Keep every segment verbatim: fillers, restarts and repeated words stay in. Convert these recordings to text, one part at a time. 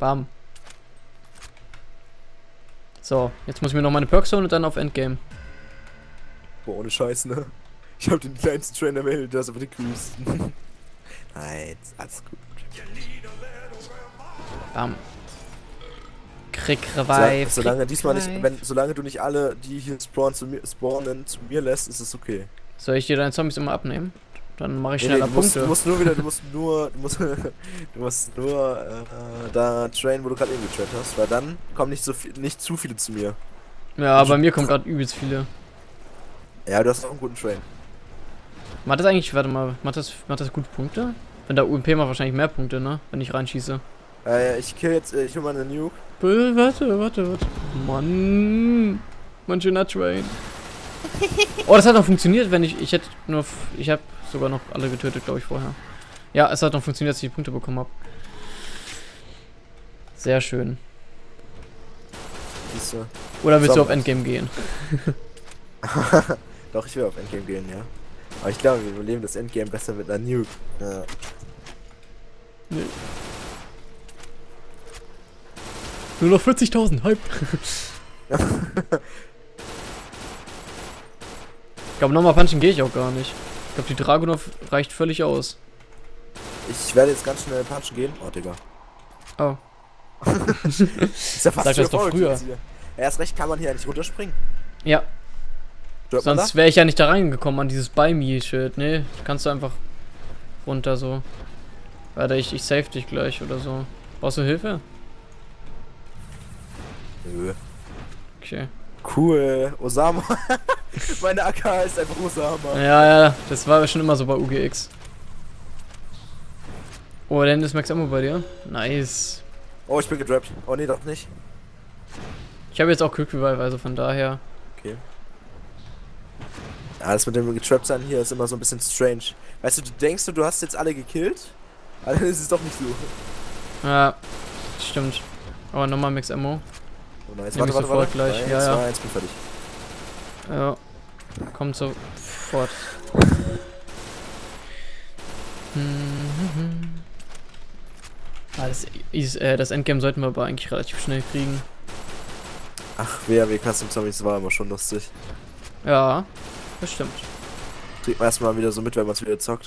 Bam. So, jetzt muss ich mir noch meine Perks holen und dann auf Endgame. Boah, ohne Scheiß, ne? Ich hab den kleinsten Trainer der Welt, der ist aber die größten. Nein, alles gut. Bam. Krieg Revive. So, solange diesmal Revive. nicht, wenn, solange du nicht alle, die hier spawnen, zu mir, spawnen, zu mir lässt, ist es okay. Soll ich dir deine Zombies immer abnehmen? Dann mache ich Nee, schneller nee, du musst, Punkte. du musst nur wieder, du musst nur, du musst, du musst nur äh, da trainen, wo du gerade eben getraint hast, weil dann kommen nicht so viel, nicht zu viele zu mir. Ja, bei mir kommen gerade übelst viele. Ja, du hast auch einen guten Train. Macht das eigentlich, warte mal, macht das, macht das gute Punkte? Wenn der U M P macht wahrscheinlich mehr Punkte, ne? Wenn ich reinschieße. Äh, ich kill jetzt, äh, ich hol mal eine Nuke. Äh, Warte, warte, warte. Mann. Mein schöner Train. Oh, das hat noch funktioniert, wenn ich, ich hätte nur, f- ich habe sogar noch alle getötet, glaube ich, vorher. Ja, es hat noch funktioniert, dass ich die Punkte bekommen habe. Sehr schön. Siehst du? Oder willst So. du auf Endgame gehen? Doch, ich will auf Endgame gehen, ja. Aber ich glaube, wir überleben das Endgame besser mit einer Nuke. Ja. Nee. Nur noch vierzigtausend, Hype. Ich glaube, nochmal punchen gehe ich auch gar nicht. Ich glaube, die Dragunov reicht völlig aus. Ich werde jetzt ganz schnell punchen gehen. Oh, Digga. Oh. Ist ja fast Sag das doch voll, früher. hier. Erst recht kann man hier nicht runterspringen. Ja, Stört man sonst wäre ich ja nicht da reingekommen an dieses Buy Me-Schild. Nee, kannst du einfach runter so. Warte, ich, ich save dich gleich oder so. Brauchst du Hilfe? da? Nö. Okay. Cool. Osama. Meine A K ist einfach Osama. Ja, ja, das war schon immer so bei U G X. Oh, dann ist Max Ammo bei dir. Nice. Oh, ich bin gedroppt. Oh, nee, doch nicht. Ich habe jetzt auch Quick Revive, also von daher. Okay. Ja, das mit dem getrappt sein hier ist immer so ein bisschen strange. Weißt du, du denkst, du hast jetzt alle gekillt, aber dann ist es doch nicht so. Ja, stimmt. Aber nochmal Max Ammo. Oh nice. Nehm ich sofort gleich. Drei, Ja, zwei, ja. eins, bin fertig. Ja. Kommt sofort. Ah, das, ist, äh, das Endgame sollten wir aber eigentlich relativ schnell kriegen. Ach, W A W Custom Zombies war immer schon lustig. Ja, das stimmt. Kriegt man erstmal wieder so mit, wenn man es wieder zockt.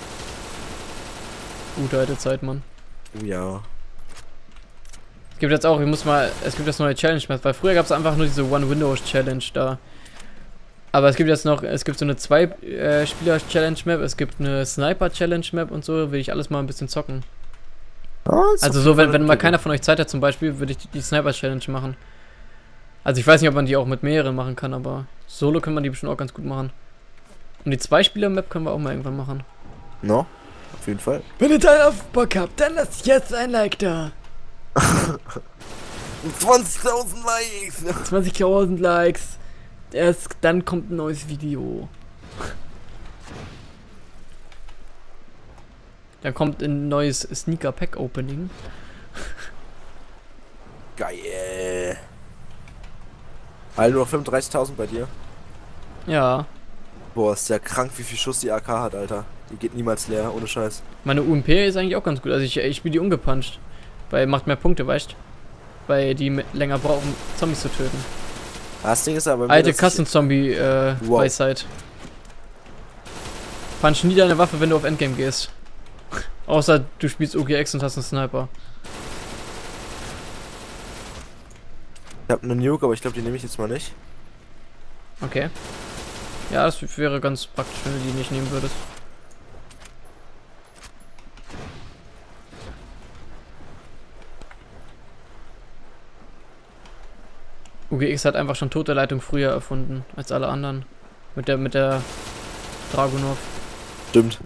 Gute alte Zeit, Mann. Oh ja. Es gibt jetzt auch, ich muss mal, es gibt jetzt neue Challenge-Maps, weil früher gab es einfach nur diese One-Windows-Challenge da. Aber es gibt jetzt noch, es gibt so eine Zwei-Spieler-Challenge-Map, es gibt eine Sniper-Challenge-Map und so, will ich alles mal ein bisschen zocken. Also so, wenn, wenn mal keiner von euch Zeit hat zum Beispiel, würde ich die, die Sniper-Challenge machen. Also ich weiß nicht, ob man die auch mit mehreren machen kann, aber solo kann man die bestimmt auch ganz gut machen. Und die Zwei-Spieler-Map können wir auch mal irgendwann machen. No, auf jeden Fall. Wenn ihr Teil auf Bock habt, dann lasst jetzt ein Like da. zwanzigtausend Likes! zwanzigtausend Likes. Erst dann kommt ein neues Video. Dann kommt ein neues Sneaker Pack Opening. Geil! Also nur noch fünfunddreißigtausend bei dir. Ja. Boah, ist ja krank, wie viel Schuss die A K hat, Alter. Die geht niemals leer, ohne Scheiß. Meine U M P ist eigentlich auch ganz gut. Also ich, ich spiele die ungepuncht. Weil macht mehr Punkte, weißt du? Weil die mit- länger brauchen, Zombies zu töten. Das Ding ist aber... Alte Custom-Zombie, äh, Wow. Weisheit. Punch nie deine Waffe, wenn du auf Endgame gehst. Außer du spielst U G X und hast einen Sniper. Ich hab eine Nuke, aber ich glaube, die nehme ich jetzt mal nicht. Okay. Ja, das wäre ganz praktisch, wenn du die nicht nehmen würdest. U G X hat einfach schon tote Leitung früher erfunden als alle anderen. Mit der mit der Dragunov. Stimmt.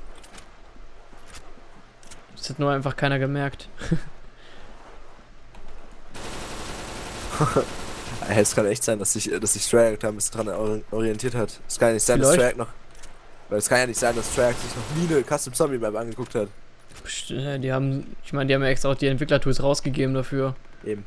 Das hat nur einfach keiner gemerkt. Es kann echt sein, dass sich dass sich Treyarch da ein bisschen dran ori- orientiert hat. Es kann ja nicht sein, dass Vielleicht. Treyarch noch... Weil es kann ja nicht sein, dass Treyarch sich noch nie eine Custom Zombie Map angeguckt hat. Pst, äh, Die haben, ich meine, die haben ja extra auch die Entwicklertools rausgegeben dafür. Eben.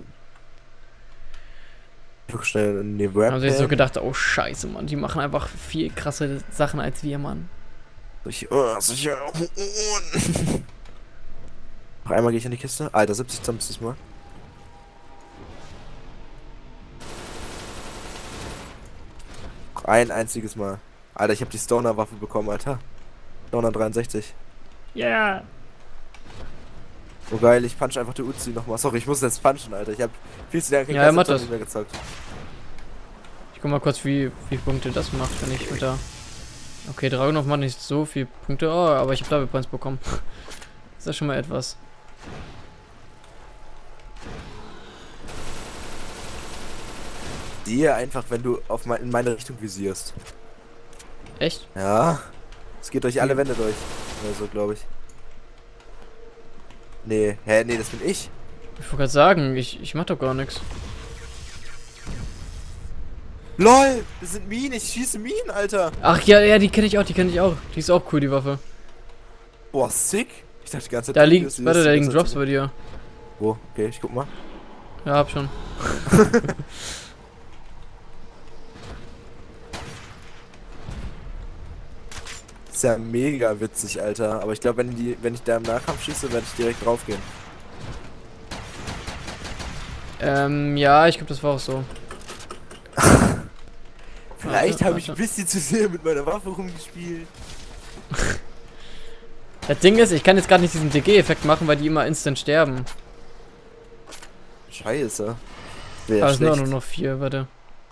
Ich guck schnell in die Da haben sie sich so Webcam. gedacht, oh scheiße, Mann, die machen einfach viel krasse Sachen als wir, Mann. Ich, oh, sicher. Noch einmal gehe ich in die Kiste. Alter, siebzig Zombies diesmal. Noch ein einziges Mal. Alter, ich habe die Stoner-Waffe bekommen, Alter. Stoner dreiundsechzig. Ja. Yeah. Oh geil, ich punch einfach die Uzi nochmal. Sorry, ich muss jetzt punchen, Alter. Ich hab viel zu lange kein Ja, er macht Klasse das. mehr gezockt. Ich guck mal kurz, wie, wie viele Punkte das macht, wenn ich mit der... Okay, Dragunov macht nicht so viele Punkte, oh, aber ich habe Double Points bekommen. Das ist schon mal etwas. Dir einfach, wenn du auf mein, in meine Richtung visierst. Echt? Ja. Es geht durch alle Wände durch. Oder so, glaube ich. Nee, hä, nee, das bin ich. Ich wollte gerade sagen, ich, ich mach doch gar nichts. LOL, das sind Minen, ich schieße Minen, Alter. Ach ja, ja, die kenne ich auch, die kenne ich auch. Die ist auch cool, die Waffe. Boah, sick. Ich dachte die ganze Zeit... Da liegt, warte, da liegen Drops bei dir. Wo? Okay, ich guck mal. Ja, hab schon. Ist ja mega witzig, Alter. Aber ich glaube, wenn die, wenn ich da im Nahkampf schieße, werde ich direkt draufgehen. Ähm, ja, ich glaube, das war auch so. Vielleicht habe ich ein bisschen zu sehr mit meiner Waffe rumgespielt. Das Ding ist, ich kann jetzt gar nicht diesen D G-Effekt machen, weil die immer instant sterben. Scheiße. Aber es sind auch nur noch vier, warte.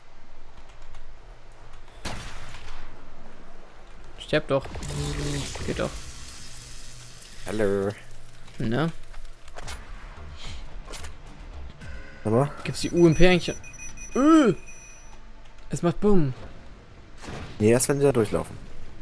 Sterb doch. Geht doch. Hallo. Ne? Aber? Gibt's die U M P eigentlich? Öh! Es macht Bumm. Nee, erst wenn sie da durchlaufen.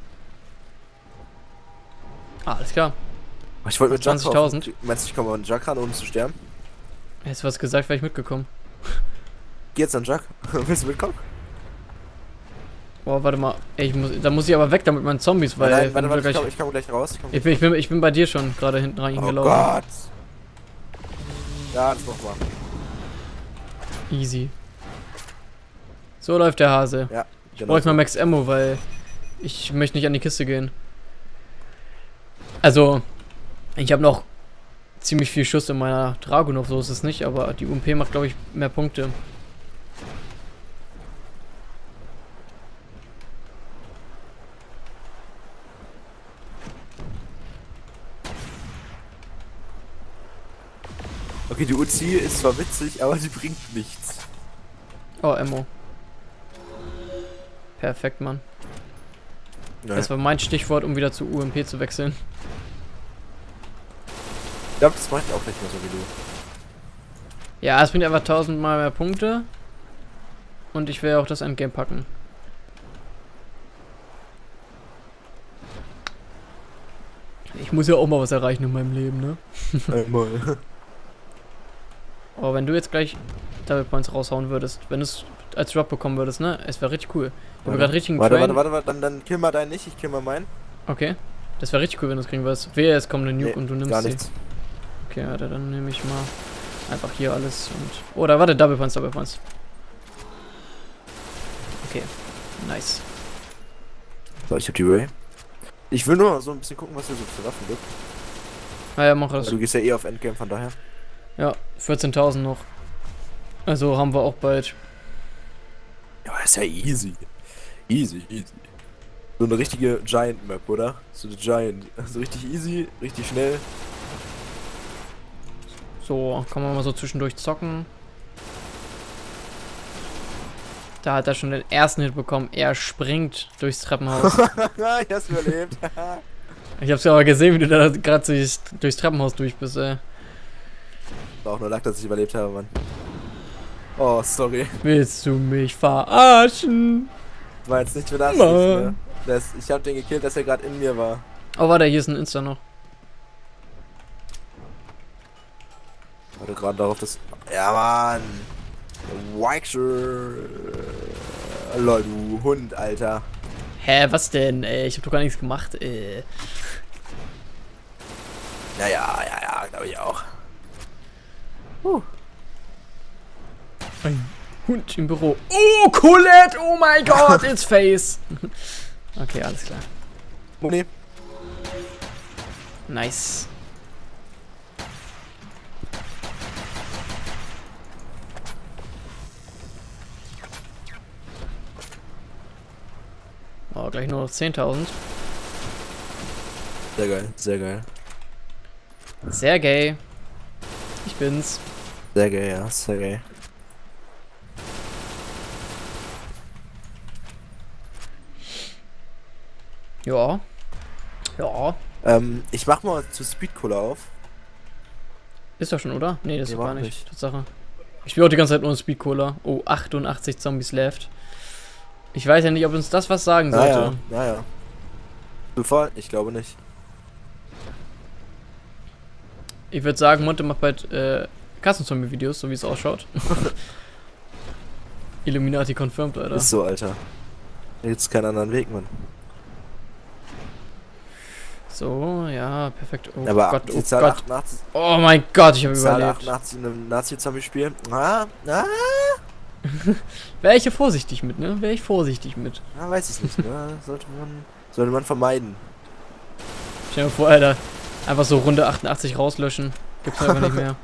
Ah, alles klar. Oh, ich wollte mit Junk zwanzigtausend. Meinst du, ich komme an den Junk ran, ohne zu sterben? Hättest du was gesagt, wäre ich mitgekommen. Geh jetzt an den Junk. Willst du mitkommen? Boah, warte mal. Ey, ich muss, da muss ich aber weg damit meinen Zombies, weil... Nein, warte, warte, gleich, ich komme komm gleich raus. Ich, komm ich, bin, ich, bin, ich bin bei dir schon gerade hinten rein oh gelaufen. Gott! Ja, das mach mal. Easy. So läuft der Hase. Ja, Ich genau. brauche mal Max Ammo, weil ich möchte nicht an die Kiste gehen. Also, ich habe noch ziemlich viel Schuss in meiner Dragunov, so ist es nicht, aber die U M P macht, glaube ich, mehr Punkte. Okay, die Uzi ist zwar witzig, aber die bringt nichts. Oh, Ammo. Perfekt, Mann. Ja. Das war mein Stichwort, um wieder zu U M P zu wechseln. Ich glaube, das mache ich auch nicht mehr so wie du. Ja, es bringt einfach tausendmal mehr Punkte. Und ich will auch das Endgame packen. Ich muss ja auch mal was erreichen in meinem Leben, ne? Einmal. Aber wenn du jetzt gleich Double Points raushauen würdest, wenn du es als Drop bekommen würdest, ne? Es wäre richtig cool. Ich habe gerade richtig einen Warte, Train. warte, warte, warte, dann, dann kill mal deinen nicht, ich kill mal meinen. Okay. Das wäre richtig cool, wenn du es kriegen würdest. Wehe, es kommt eine Nuke Nee, und du nimmst gar sie. nichts. Okay, warte, dann nehme ich mal einfach hier alles und... Oder warte, Double Points, Double Points. Okay, nice. So, ich hab die Ray. Ich will nur so ein bisschen gucken, was hier so für Waffen gibt. Naja, mach das. Du gehst ja eh auf Endgame, von daher. Ja, vierzehntausend noch. Also haben wir auch bald. Ja, ist ja easy. Easy, easy. So eine richtige Giant Map, oder? So eine Giant. So richtig easy, richtig schnell. So, kann man mal so zwischendurch zocken. Da hat er schon den ersten Hit bekommen. Er springt durchs Treppenhaus. Ich hab's überlebt. Ich hab's ja aber gesehen, wie du da gerade durchs, durchs Treppenhaus durch bist, ey. War auch nur Lack, dass ich überlebt habe, Mann. Oh, sorry. Willst du mich verarschen? War jetzt nicht für das. Ne? Das ich hab den gekillt, dass er gerade in mir war. Oh, warte, hier ist ein Insta noch. Warte gerade darauf, dass... Ja, Mann. Waxer. Lol, du Hund, Alter. Hä, was denn? Ey, ich hab doch gar nichts gemacht, ey. Ja, ja, ja, ja, glaube ich auch. Huh. Ein Hund im Büro. Oh, Colette! Oh mein Gott, its face! Okay, alles klar. Nee. Nice. Oh, gleich nur noch zehntausend. Sehr geil, sehr geil. Sehr gay. Ich bin's. Sehr geil, ja, sehr geil. Ja. Ja. Ähm, ich mach mal zu Speed Cola auf. Ist doch schon, oder? Nee, das Nee, ist gar mach nicht. nicht. Tatsache. Ich spiele auch die ganze Zeit nur Speed Cola. Oh, achtundachtzig Zombies left. Ich weiß ja nicht, ob uns das was sagen sollte. Naja, naja. Zufall? Ich glaube nicht. Ich würde sagen, Monte macht bald äh, Kassenzombie-Videos, so wie es ausschaut. Illuminati confirmed, Alter. Ist so, Alter. Da gibt's keinen anderen Weg, Mann. So, ja, perfekt. Oh Aber Gott, die oh Zahl Gott. achtundachtzig, Oh mein Gott, ich habe Zahl überlebt. achtundachtzig in einem Nazi-Zombie-Spiel. Ah, ah, Wäre ich hier vorsichtig mit, ne? Wäre ich vorsichtig mit. ah, weiß ich nicht, ne? Sollte man, sollte man vermeiden. Stell dir vor, Alter. Einfach so Runde achtundachtzig rauslöschen. Gibt's einfach nicht mehr.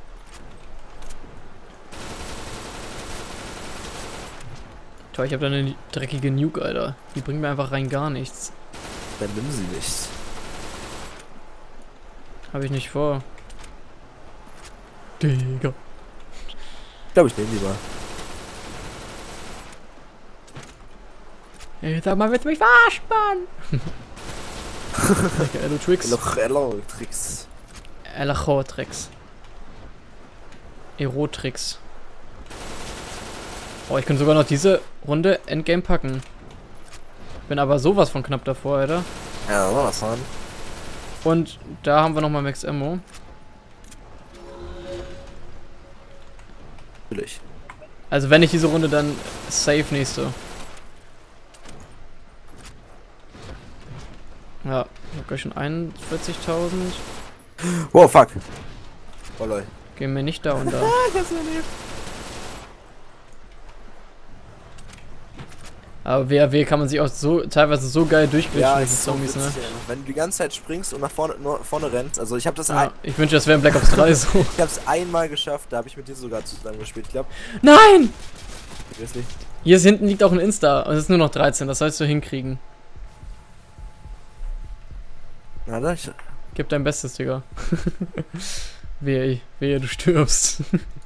Toll, ich habe da eine dreckige Nuke, Alter. Die bringt mir einfach rein gar nichts. Dann nimm sie nicht. Habe ich nicht vor. Digga. Ich glaube, ich nehme die mal. Ey, sag mal, willst du mich verarschen, Mann? Digga, du Tricks. Hello, hello, Tricks. Elacho-Tricks. Ero-Tricks. Oh, ich könnte sogar noch diese Runde Endgame packen. Bin aber sowas von knapp davor, Alter. Ja, war was haben. Und da haben wir nochmal Max Ammo. Natürlich. Also wenn ich diese Runde, dann safe nächste. Ja, ich hab gleich schon einundvierzigtausend. Wow, fuck. Oh, lol. Gehen wir nicht da und da. Ich hab's erlebt. Aber W A W kann man sich auch so teilweise so geil durchglitschen Ja, mit es den ist so Zombies, ne? witzig, ey. Wenn du die ganze Zeit springst und nach vorne, nur vorne rennst. Also ich habe das, Ja, ein, ich wünsche, das wäre in Black Ops drei so. ich hab's einmal geschafft. Da habe ich mit dir sogar zusammen gespielt. Ich glaube, Nein! ich weiß nicht. Hier ist hinten liegt auch ein Insta. Und es ist nur noch dreizehn, das sollst du hinkriegen. Na, da ich. Gib dein Bestes, Digga. Wehe, wehe, du stirbst.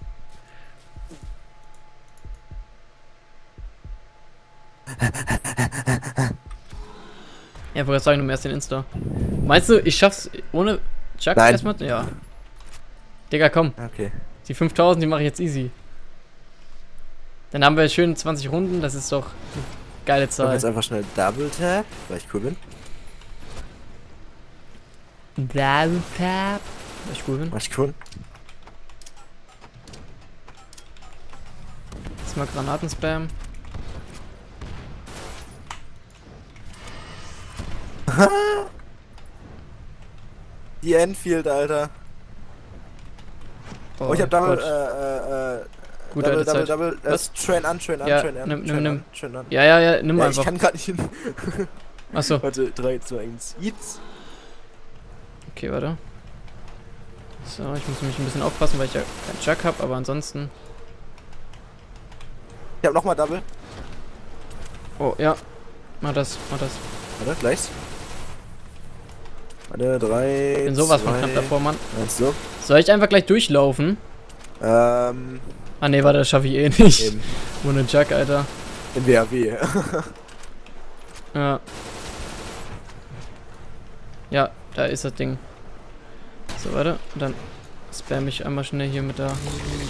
Ja, ich wollte sagen, du mehr den Insta. Meinst du, ich schaff's ohne Chuck Nein. erstmal? Ja. Digga, komm. Okay. Die fünftausend, die mache ich jetzt easy. Dann haben wir schön zwanzig Runden, das ist doch eine geile Ich mach Zahl. jetzt einfach schnell Double Tap, weil ich cool bin. Double Tap. Weil ich cool bin. Mach ich cool. Jetzt mal Granatenspam. Die Enfield, Alter. Oh, ich hab Double, Gott. äh, äh, äh, Gut, Double, alte Double, Zeit. Double, Was? das Train an, Train an, Ja, Train an, nimm, Train nimm, an, nimm. Train an. Ja, ja, ja, nimm Ja, einfach. ich kann grad nicht hin. Achso. Warte, drei, zwei, eins, jetzt. Okay, warte. So, ich muss mich ein bisschen aufpassen, weil ich ja keinen Chuck habe, aber ansonsten. Ich hab nochmal Double. Oh, ja. Mach das, mach das. Warte, gleich. Warte, drei, Ich bin sowas von zwei, knapp davor, Mann. eins, so. Soll ich einfach gleich durchlaufen? Ähm, Ah, ne, warte, das schaffe ich eh nicht. eben. Ohne Chuck, Alter. In W A W. Ja. Ja, da ist das Ding. So, warte. Und dann spam ich einmal schnell hier mit der.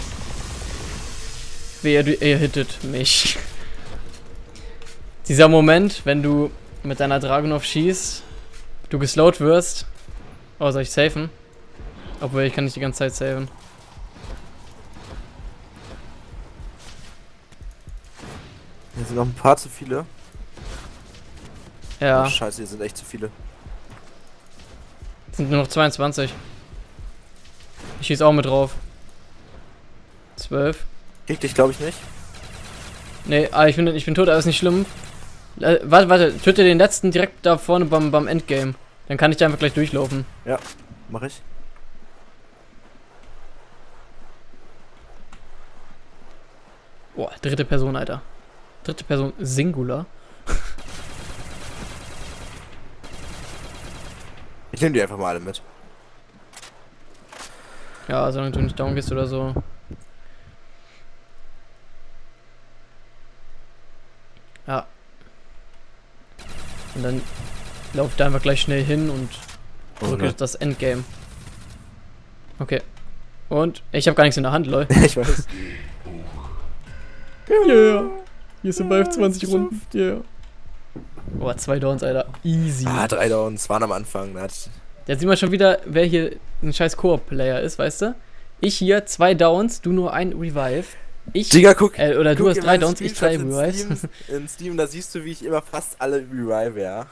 Wer du, ihr hittet mich. Dieser Moment, wenn du mit deiner Dragunov schießt, du geslowt wirst. Oh, soll ich safen? Obwohl, ich kann nicht die ganze Zeit safen. Hier sind noch ein paar zu viele. Ja, Oh, scheiße, hier sind echt zu viele. sind nur noch zweiundzwanzig. Ich schieß auch mit drauf. zwölf. Krieg dich, glaube ich, nicht. Nee, ah, ich bin, ich bin tot, aber ist nicht schlimm. Äh, warte, warte, töte den letzten direkt da vorne beim, beim Endgame. Dann kann ich da einfach gleich durchlaufen. Ja, mach ich. Boah, dritte Person, Alter. Dritte Person Singular. Ich nehme die einfach mal alle mit. Ja, solange du nicht down gehst oder so. Ja. Und dann lauft da einfach gleich schnell hin und drücke ne? das Endgame. Okay. Und ich habe gar nichts in der Hand, lol. Ich weiß. Yeah. Hier survive zwanzig Runden. Yeah. Boah, zwei Downs, Alter. Easy. Ah, drei Downs waren am Anfang. Hat Jetzt sieht man schon wieder, wer hier ein scheiß Koop-Player ist, weißt du? Ich hier zwei Downs, du nur ein Revive. Ich, Digga, guck. äh, oder guck du hast in drei meine Downs, ich drei Screenshots in Revives. Steam, in Steam, da siehst du, wie ich immer fast alle revive, ja.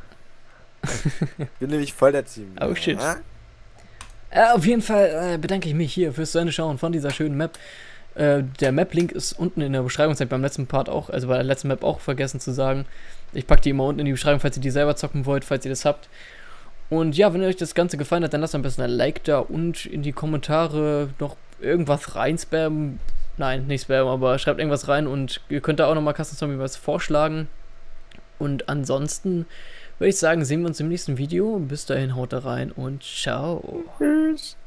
Bin nämlich voll der Team. Oh shit. Ja? Äh, auf jeden Fall äh, bedanke ich mich hier fürs zu Ende schauen von dieser schönen Map. Äh, der Map-Link ist unten in der Beschreibung, das hab ich beim letzten Part auch, also bei der letzten Map auch vergessen zu sagen. Ich packe die immer unten in die Beschreibung, falls ihr die selber zocken wollt, falls ihr das habt. Und ja, wenn euch das Ganze gefallen hat, dann lasst am besten ein Like da und in die Kommentare noch irgendwas reinspammen. Nein, nicht spammen, aber schreibt irgendwas rein und ihr könnt da auch nochmal Custom Zombie was vorschlagen. Und ansonsten würde ich sagen, sehen wir uns im nächsten Video. Bis dahin, haut da rein und ciao. Tschüss.